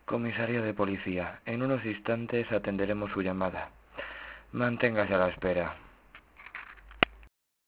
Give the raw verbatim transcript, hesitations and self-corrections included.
Comisaría de policía. En unos instantes atenderemos su llamada. Manténgase a la espera.